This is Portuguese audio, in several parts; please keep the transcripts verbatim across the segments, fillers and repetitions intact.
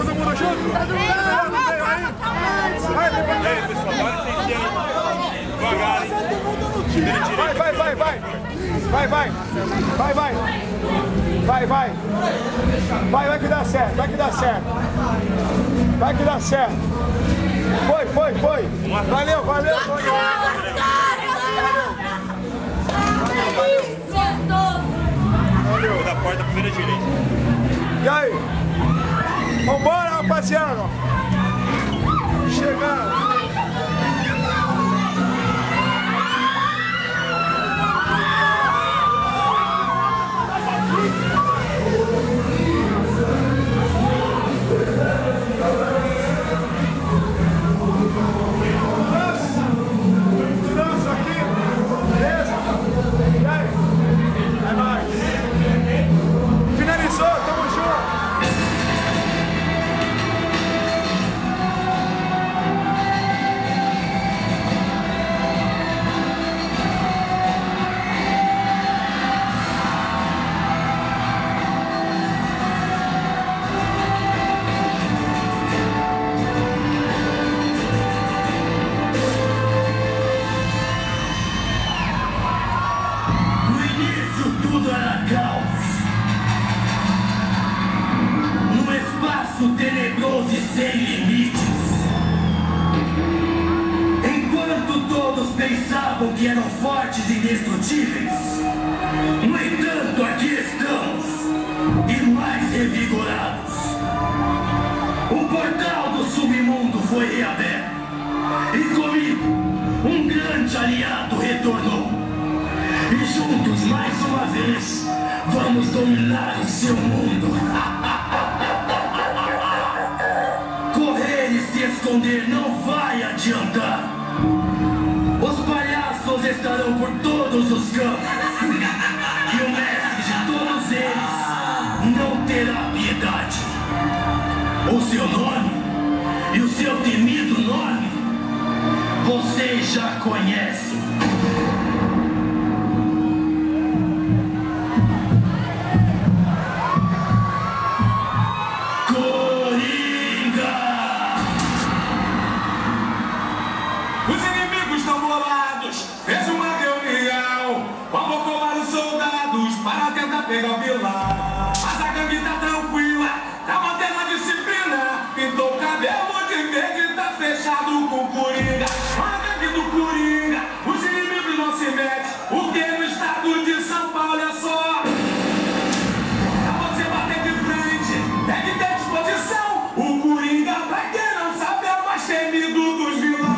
Todo mundo junto? Tá do lado, vai, vai, aí, pessoal, agora vocês tiram devagar, hein? Vai, vai, vai, vai. Vai, vai. Vai, vai. Vai, vai. Vai, vai que dá certo, vai que dá certo. Vai que dá certo. Foi, foi, foi. Valeu, valeu, valeu. Valeu. Da porta, primeira direita. E aí? Vambora, rapaziada. Chegando. Tenebroso e sem limites. Enquanto todos pensavam que eram fortes e indestrutíveis, no entanto, aqui estamos, e mais revigorados. O portal do submundo foi reaberto, e comigo, um grande aliado retornou. E juntos, mais uma vez, vamos dominar o seu mundo. Esconder não vai adiantar. Os palhaços estarão por todos os campos, e o mestre de todos eles não terá piedade. O seu nome e o seu temido nome vocês já conhecem. Pegar o vilão, mas a gangue tá tranquila, tá mantendo a disciplina. Pintou o cabelo de verde, tá fechado com o Coringa. A gangue do Coringa, os inimigos não se metem. O que no estado de São Paulo, olha só. Pra você bater de frente, deve ter disposição. O Coringa, pra quem não sabe, é o mais temido dos vilões.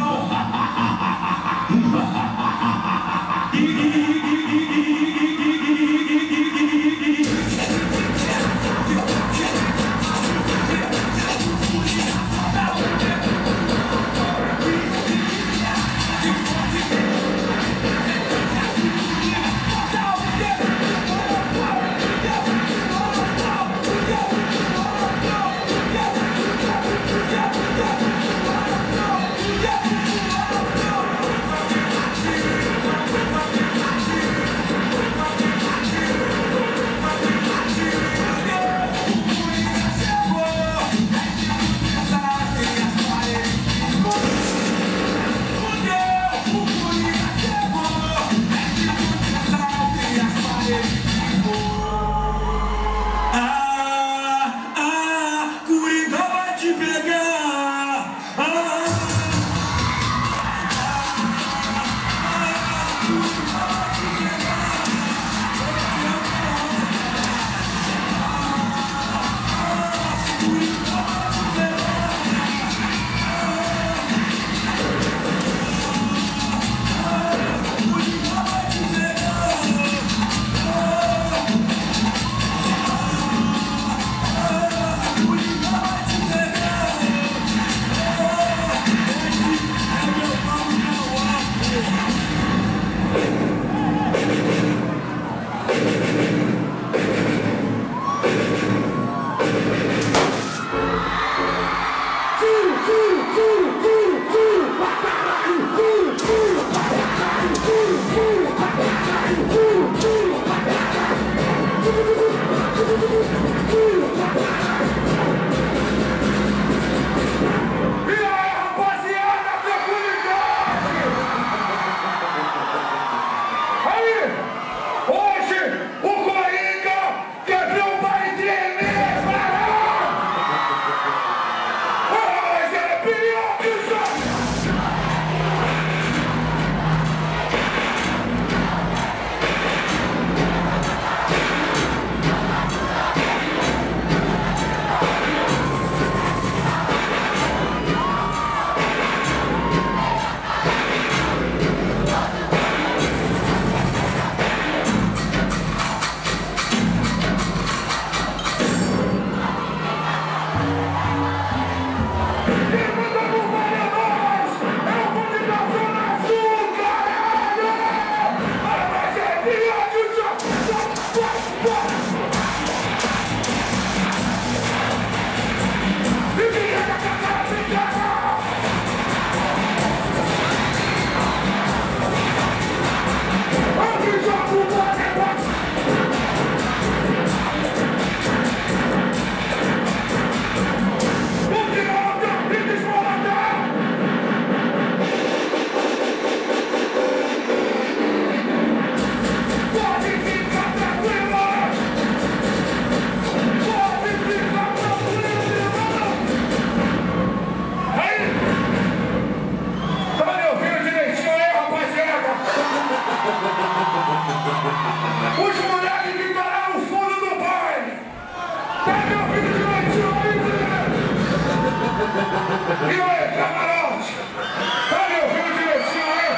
E aí, camarote? Tá me ouvindo direitinho aí?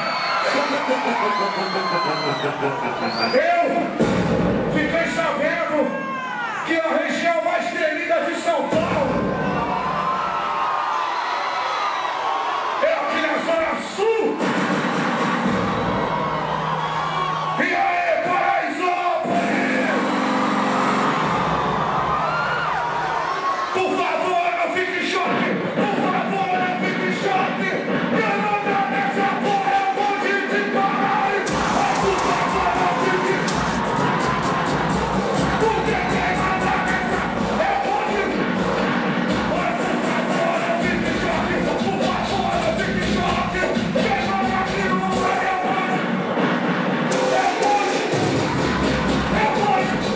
Eu fiquei sabendo que a região mais tremida de São Paulo é aqui na Zona Sul. E aí, Paraisópolis? Por favor, não fique em choque! Por favor, não fique em choque! Quem manda nessa porra é o bonde de caralho! Por favor, não fique... Porque quem manda nessa é o bonde... Mas por favor, não fique em choque! Por favor, não fique em choque! Quem manda aqui no mundo é o bonde! É o bonde! É o bonde!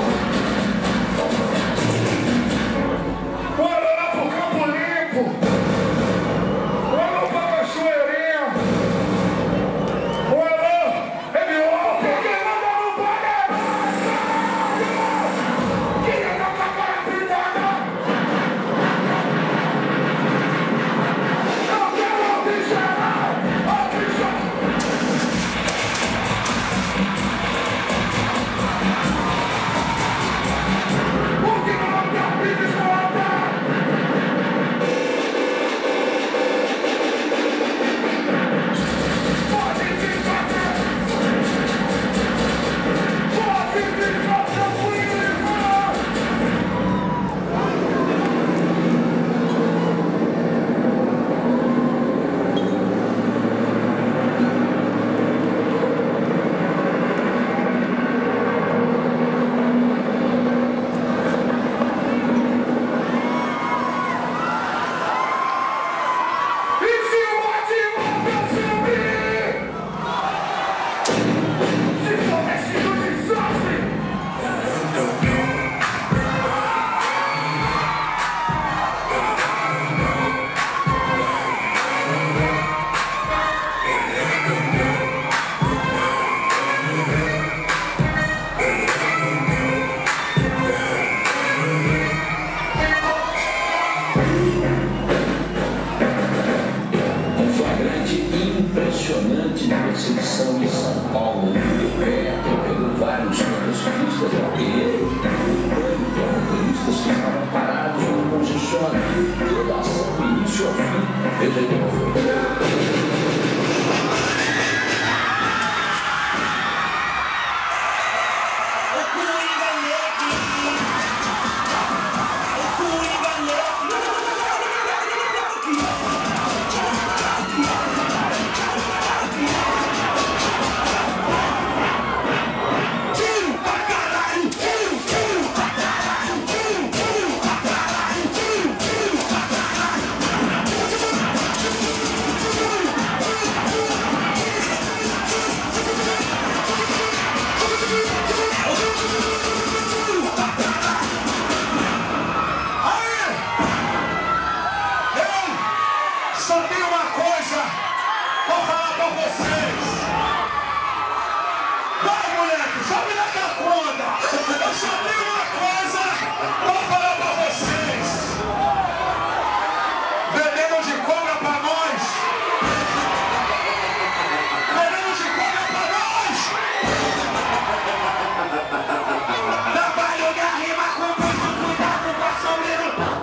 Bora lá pro Campo Limpo! Bora lá pra Cachoeirinha! Bora lá! É meu! Quem manda no baile é nós, caralho! Quem é da cara pintada? Eu quero ouvir geral! Ouvir geral! O que não dá pra desmontar? Pode ficar Pode ficar tranquilo, irmão! E se o bate-volta subir? Se for mexido de desastre! Um flagrante impressionante de perseguição em São Paulo, de pé, atropelou vários motociclistas e pânico a motoristas que estavam parados no concessionário. Toda a ação do início ao fim, veja aí como foi. Só tem uma coisa pra falar pra vocês. Vai, moleque, sobe naquela conta. Eu só tenho uma coisa pra falar pra vocês. Veneno de cobra pra nós. Veneno de cobra pra nós. Trabalho da rima com muito cuidado com a sombra.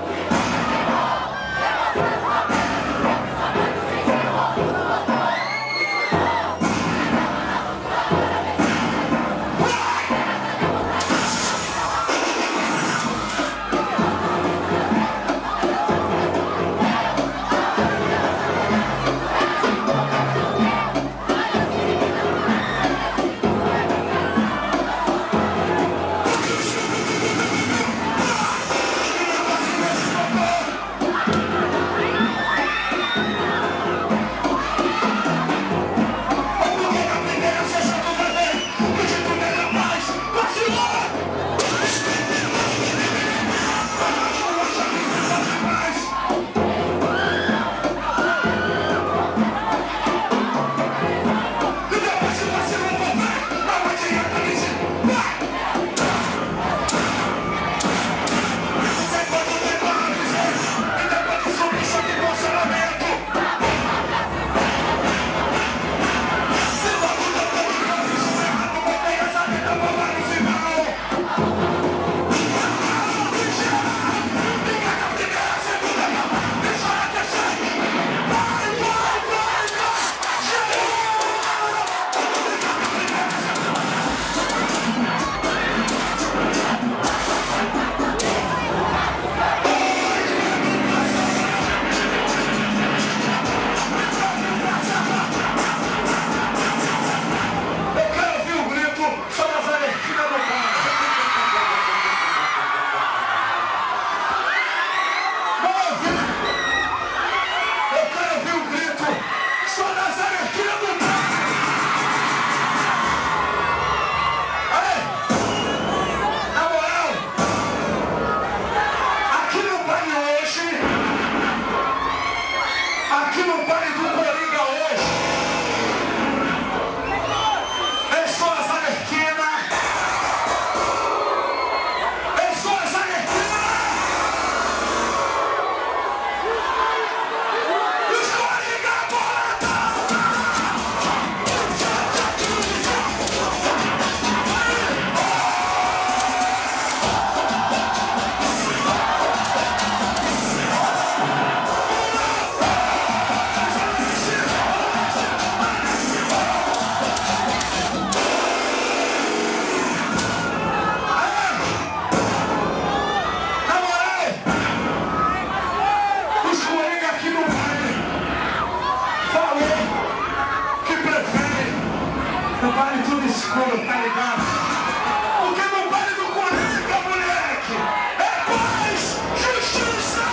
school, tá ligado? Porque no baile do Coringa, moleque, é paz, justiça!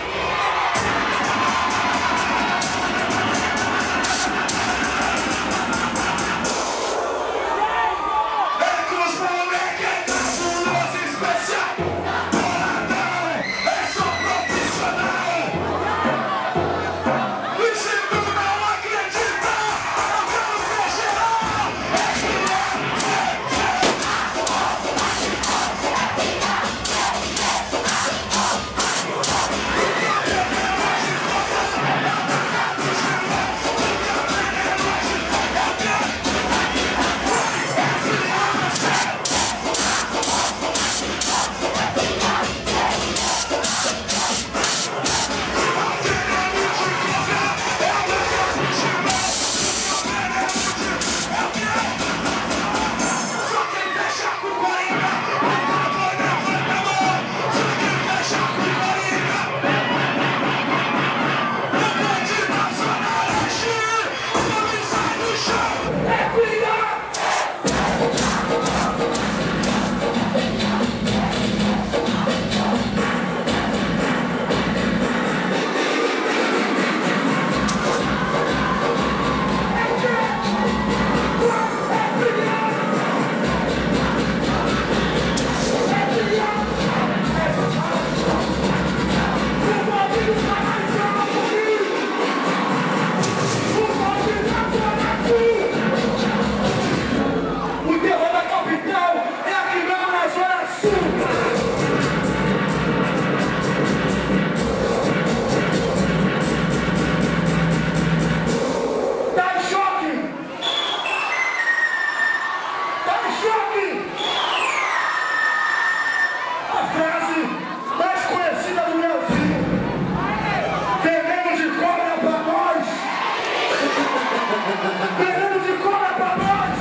É com os moleque, é caçuloso especial. Boladão, é só profissional. E se tu não acredita, eu quero ver geral. É que o terror da capital é aqui mesmo na Zona Sul. Tá em choque? Tá em choque? A frase mais conhecida do Brasil: veneno de cobra pra nós! Veneno de cobra pra nós!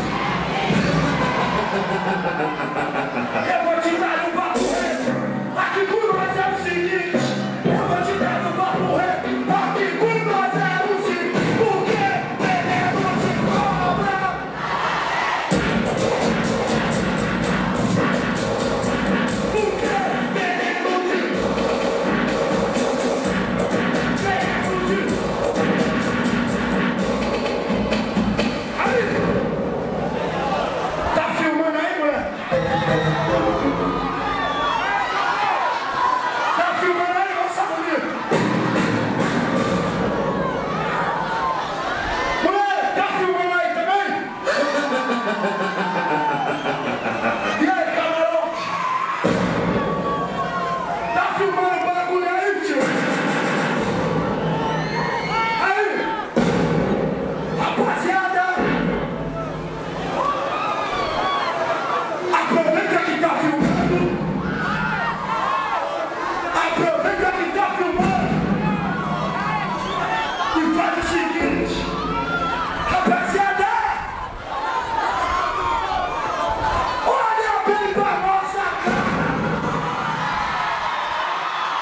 Eu vou te dar um papo reto. Aqui com nós é o seguinte. Eu vou te dar um papo reto. Aqui com nós é o seguinte. Porque veneno de cobra. Porque veneno de veneno de aí. Tá filmando aí, mulher? Tá filmando aí, moça bonita? Mulher, tá filmando aí também? E aí, camarote? Tá filmando o bagulho aí, tio? Aí, rapaziada, aproveita que tá filmando. Aproveita que tá filmando. E faz o seguinte, rapaziada, olha bem pra nossa cara.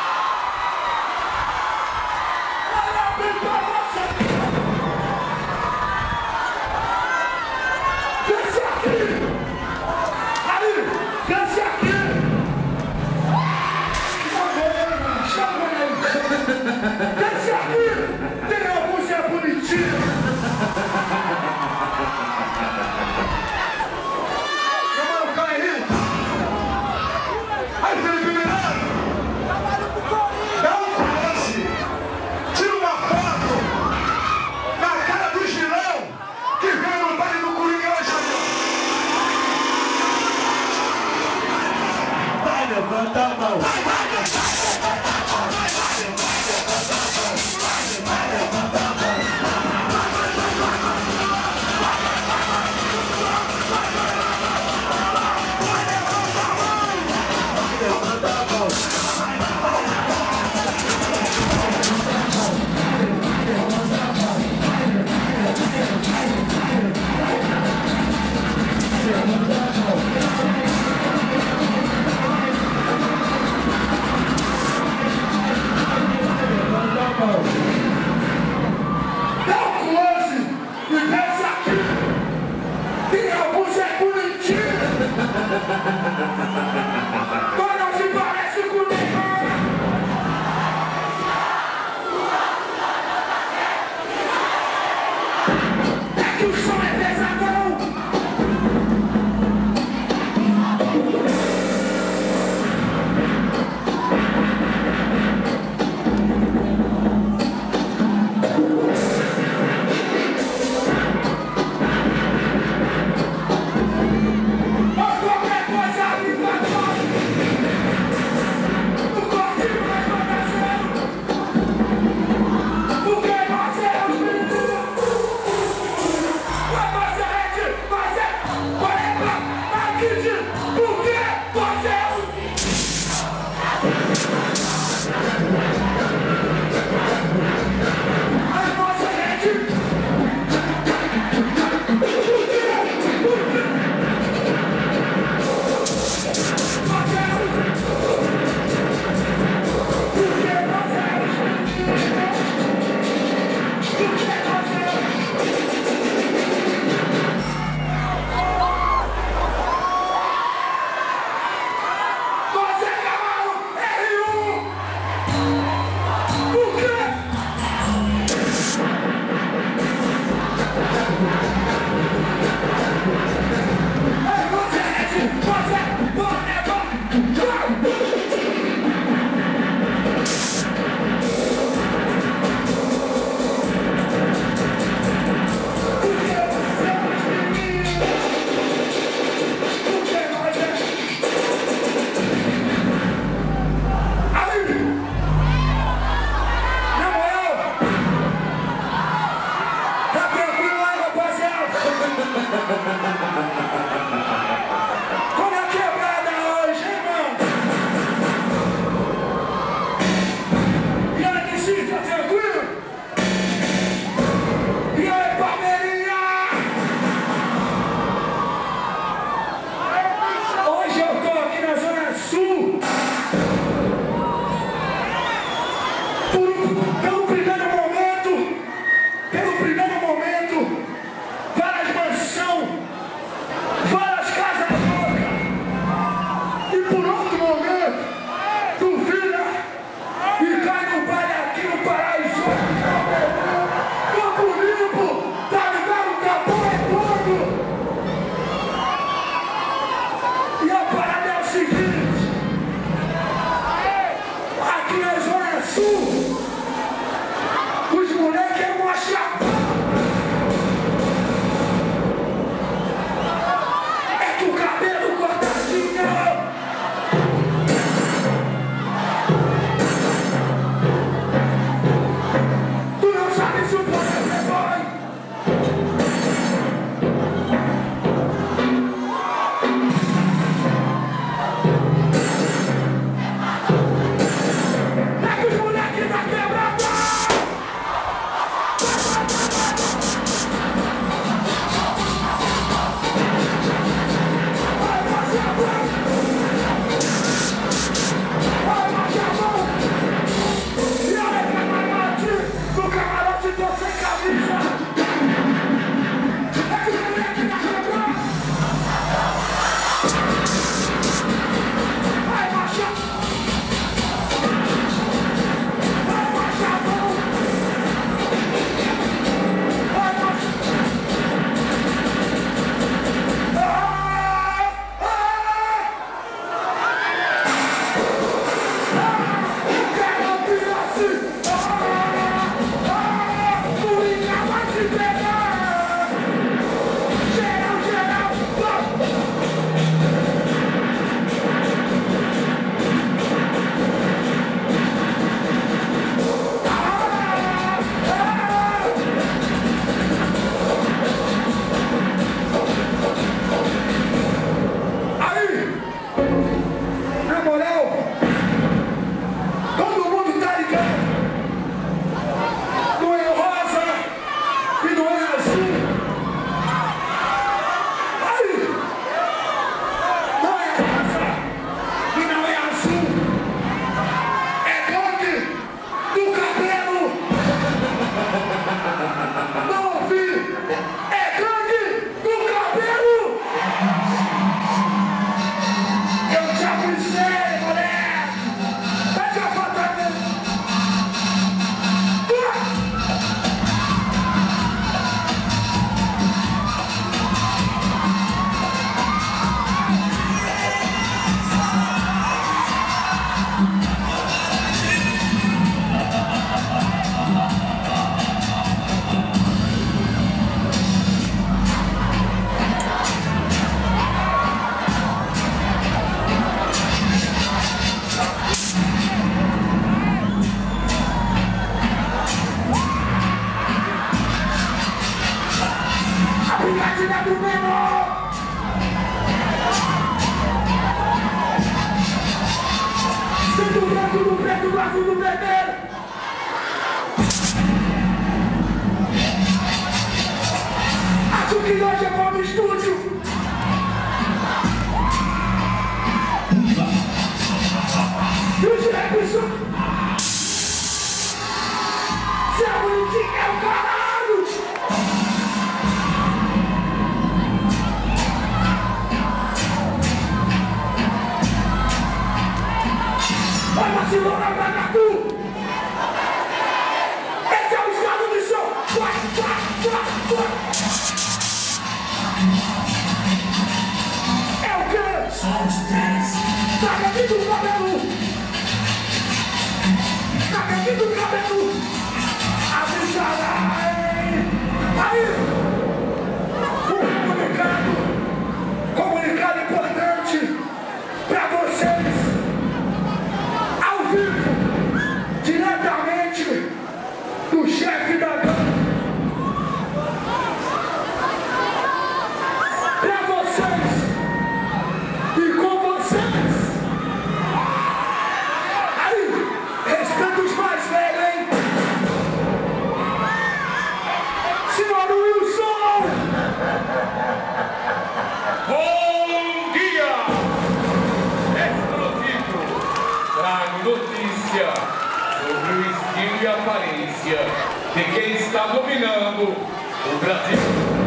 De quem está dominando o Brasil.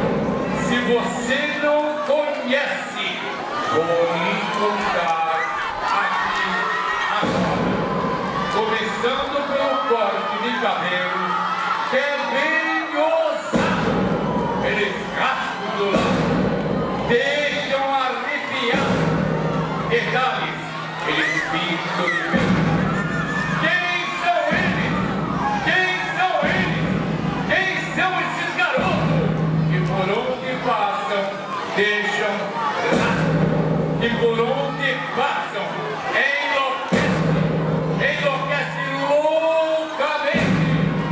Se você não conhece, vou lhe contar aqui agora. Começando pelo corte de cabelo, que é bem ousado. Eles raspam do lado, deixam arrepiar. Detalhes, eles pintam de vermelho. Deixam lá, e por onde passam, enlouquecem, enlouquecem loucamente,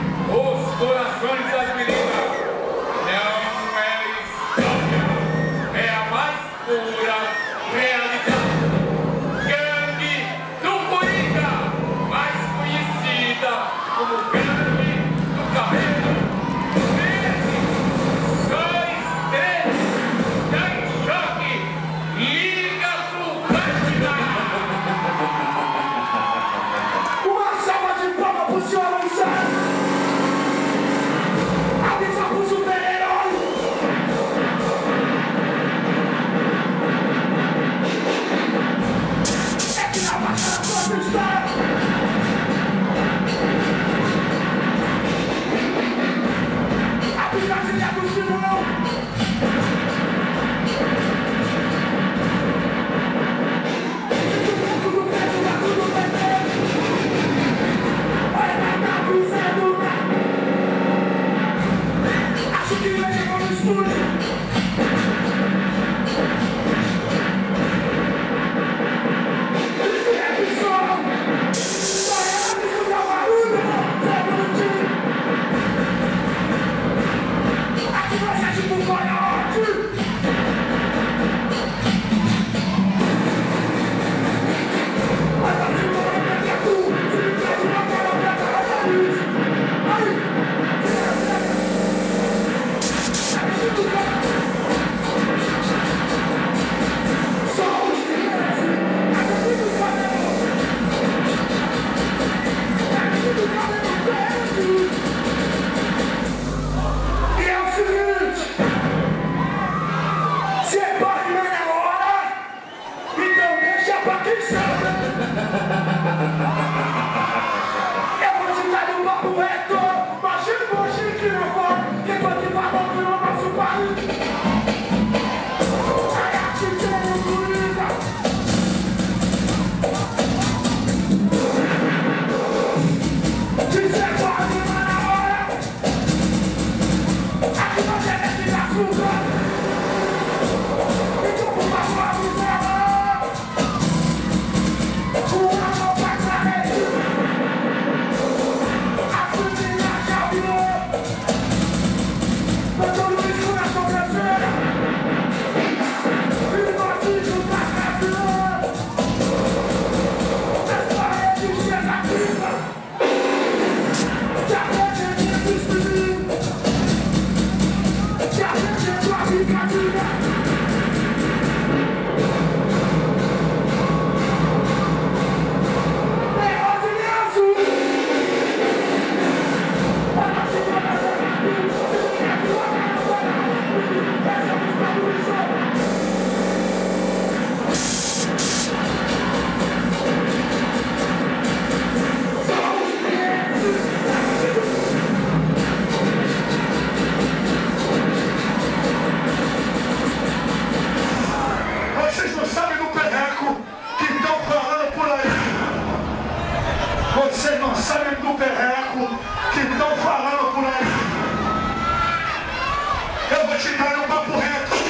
sangue do perreco que estão falando por aí. Eu vou te dar um papo reto.